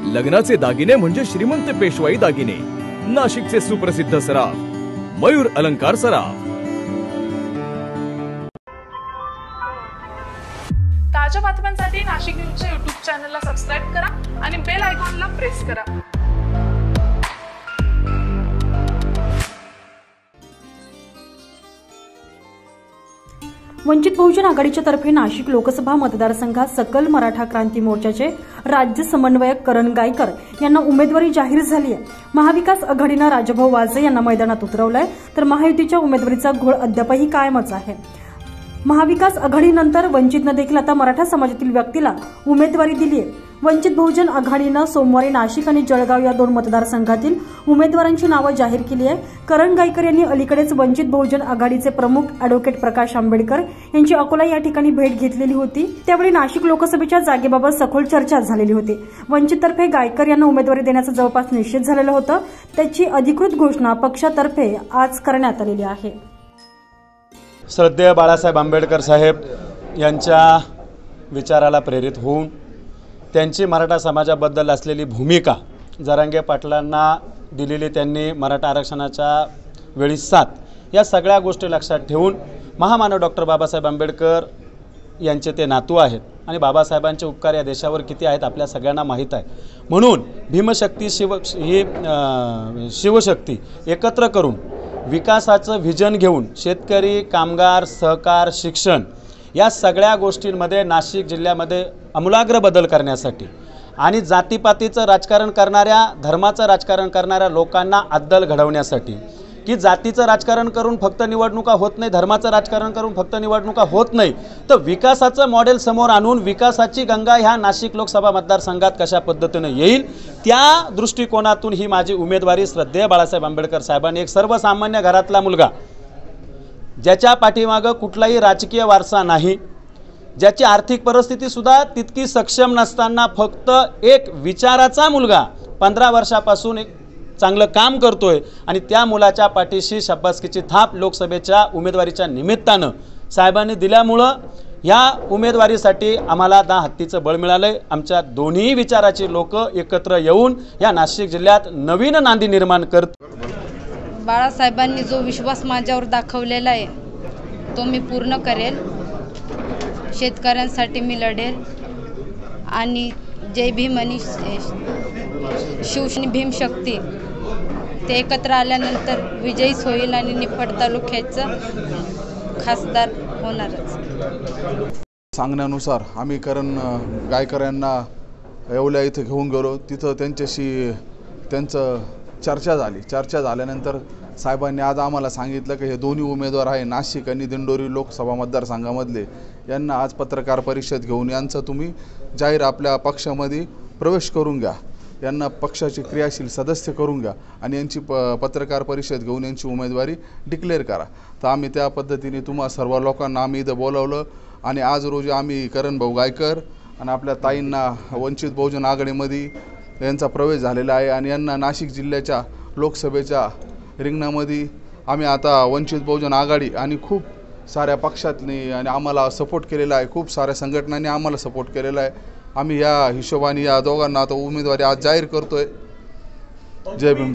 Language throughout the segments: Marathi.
लग्नाचे दागिने म्हणजे श्रीमंत पेशवाई दागिने, नाशिकचे सुप्रसिद्ध सराफ मयूर अलंकार सराफ। ताज्या बातम्यांसाठी नाशिक न्यूजच्या YouTube चॅनलला सबस्क्राइब करा आणि बेल आयकॉनला प्रेस करा। वंचित बहुजन आघाडीच्या तर्फे नाशिक लोकसभा मतदारसंघात सकल मराठा क्रांती मोर्चाचे राज्य समन्वयक करण गायकर यांना उमेदवारी जाहीर झाली आहे। महाविकास आघाडीनं राजाभाऊ वाजे यांना मैदानात उतरवलंय, तर महायुतीच्या उमेदवारीचा घोळ अद्यापही कायमच आहे। महाविकास आघाडीनंतर वंचितनं देखील आता मराठा समाजातील व्यक्तीला उमेदवारी दिली आहे। वंचित बहुजन आघाडीनं सोमवारी नाशिक आणि जळगाव या 2 मतदारसंघातील उमेदवारांची नावं जाहीर केली आहे। करण गायकर यांनी अलीकडेच वंचित बहुजन आघाडीचे प्रमुख अॅडव्होकेट प्रकाश आंबेडकर यांची अकोला या ठिकाणी भेट घेतलेली होती। त्यावेळी नाशिक लोकसभेच्या जागेबाबत सखोल चर्चा झालेली होती। वंचिततर्फे गायकर यांना उमेदवारी देण्याचं जवळपास निश्चित झालेलं होतं। त्याची अधिकृत घोषणा पक्षातर्फे आज करण्यात आलेली आहे। श्रद्धेय बाळासाहेब आंबेडकर साहेब यांच्या विचाराला प्रेरित होऊन त्यांची मराठा समाजाबद्दल असलेली भूमिका, जरांगे पाटलांना दिलेली त्यांनी मराठा आरक्षणाच्या वेळी साथ, या सगळ्या गोष्टी लक्षात ठेवून महामानव डॉक्टर बाबासाहेब आंबेडकर यांचे ते नातू आहेत आणि बाबासाहेबांचे उपकार या देशावर किती आहेत आपल्या सगळ्यांना माहीत आहे। म्हणून भीमशक्ती शिवशक्ती एकत्र करून विकासाचं व्हिजन घेऊन शेतकरी, कामगार, सहकार, शिक्षण या सगळ्या गोष्टींमध्ये नाशिक जिल्ह्यामध्ये आमूलाग्र बदल करण्यासाठी आणि जातीपातीचं राजकारण करणाऱ्या, धर्माचं राजकारण करणाऱ्या लोकांना अद्दल घडवण्यासाठी, की जातीचं राजकारण करून फक्त निवडणुका होत नाही, धर्माचं राजकारण करून फक्त निवडणुका होत नाही, तर विकासाचं मॉडेल समोर आणून विकासाची गंगा ह्या नाशिक लोकसभा मतदारसंघात कशा पद्धतीने येईल त्या दृष्टिकोनातून ही माझी उमेदवारी श्रद्धेय बाळासाहेब आंबेडकर साहेबांनी, एक सर्वसामान्य घरातला मुलगा ज्याच्या पाठीमागं कुठलाही राजकीय वारसा नाही, ज्याची आर्थिक परिस्थिती सुद्धा तितकी सक्षम नसताना फक्त एक विचाराचा मुलगा 15 वर्षापासून एक चांगलं काम करतोय आणि त्या मुलाच्या पाठीशी शाबासकीची थाप लोकसभेच्या उमेदवारीच्या निमित्तानं साहेबांनी दिल्यामुळं या उमेदवारीसाठी आम्हाला 10 हत्तीचं बळ मिळालंय। आमच्या दोन्ही विचाराची लोक एकत्र येऊन या नाशिक जिल्ह्यात नवीन नांदी निर्माण करतात। बाळासाहेबांनी जो विश्वास माझ्यावर दाखवलेला आहे तो मी पूर्ण करेल। शेतकऱ्यांसाठी मी लढेल आणि जय भीम आणि शिवशक्ती भीमशक्ती ते एकत्र आल्यानंतर विजयीच होईल आणि निफाड तालुक्याचं खासदार होणारच। सांगण्यानुसार आम्ही करण गायकर यांना येवल्या इथं घेऊन गेलो, तिथं त्यांच्याशी चर्चा झाल्यानंतर साहेबांनी आज आम्हाला सांगितलं की हे दोन्ही उमेदवार आहे नाशिक आणि दिंडोरी लोकसभा मतदारसंघामधले, यांना आज पत्रकार परिषद घेऊन यांचं तुम्ही जाहीर आपल्या पक्षामध्ये प्रवेश करून घ्या, यांना पक्षाचे क्रियाशील सदस्य करून घ्या आणि यांची पत्रकार परिषद घेऊन यांची उमेदवारी डिक्लेअर करा। तर आम्ही त्या पद्धतीने तुम्हा सर्व लोकांना आम्ही इथं बोलावलं आणि आज रोजी आम्ही करण भाऊ गायकर आणि आपल्या ताईंना वंचित बहुजन आघाडीमध्ये यांचा प्रवेश झालेला आहे आणि यांना नाशिक जिल्ह्याच्या लोकसभेच्या रिंगणामध्ये आम्ही आता वंचित बहुजन आघाडी आणि खूप साऱ्या पक्षातनी आणि आम्हाला सपोर्ट केलेला आहे, खूप साऱ्या संघटनांनी आम्हाला सपोर्ट केलेला आहे। आम्ही या हिशोबाने या दोघांना आता उमेदवारी आज जाहीर करतोय। जय भीम।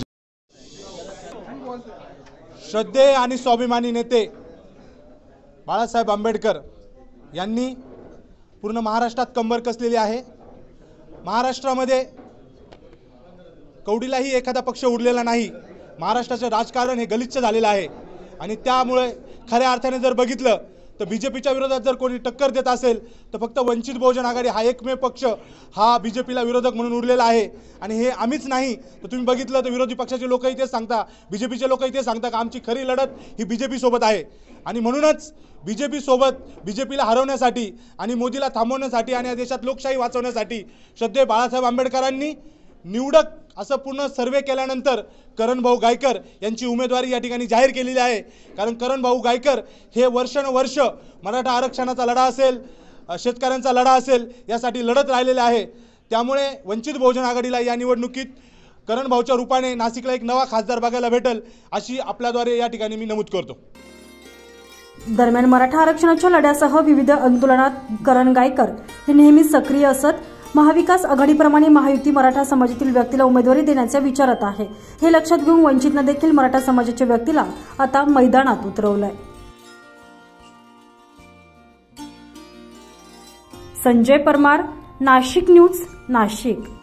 श्रद्धेय आणि स्वाभिमानी नेते बाळासाहेब आंबेडकर यांनी पूर्ण महाराष्ट्रात कंबर कसलेली आहे। महाराष्ट्रामध्ये कवडीलाही एखादा पक्ष उरलेला नाही। महाराष्ट्राचं राजकारण हे गलिच्छ झालेलं आहे आणि त्यामुळे खऱ्या अर्थाने जर बघितलं तर बीजेपीच्या विरोधात जर कोणी टक्कर देत असेल तर फक्त वंचित बहुजन आघाडी हा एकमेव पक्ष हा बीजेपीला विरोधक म्हणून उरलेला आहे। आणि हे आम्हीच नाही तर तुम्ही बघितलं तर विरोधी पक्षाचे लोकही तेच सांगता, बीजेपीचे लोकही तेच सांगता की आमची खरी लढत ही बीजेपी सोबत आहे। आणि म्हणूनच बीजेपी सोबत बीजेपीला हरवण्यासाठी आणि मोदीला थांबवण्यासाठी आणि या देशात लोकशाही वाचवण्यासाठी श्रद्धेय बाळासाहेब आंबेडकरांनी निवडक असं पूर्ण सर्वे केल्यानंतर करण भाऊ गायकर यांची उमेदवारी या ठिकाणी जाहीर केलेली आहे। कारण करण भाऊ गायकर हे वर्षानुवर्ष मराठा आरक्षणाचा लढा असेल, शेतकऱ्यांचा लढा असेल यासाठी लढत राहिलेले आहे। त्यामुळे वंचित बहुजन आघाडीला या निवडणुकीत करण भाऊच्या रूपाने नाशिकला एक नवा खासदार बघायला भेटेल अशी आपल्याद्वारे या ठिकाणी मी नमूद करतो। दरम्यान मराठा आरक्षणाच्या लढ्यासह विविध आंदोलनात करण गायकर हे नेहमी सक्रिय असत। महाविकास आघाडीप्रमाणे महायुती मराठा समाजातील व्यक्तीला उमेदवारी देण्याच्या विचारात आहे। हे लक्षात घेऊन वंचितनं देखील मराठा समाजाच्या व्यक्तीला आता मैदानात उतरवलंय। संजय परमार, नाशिक न्यूज, नाशिक।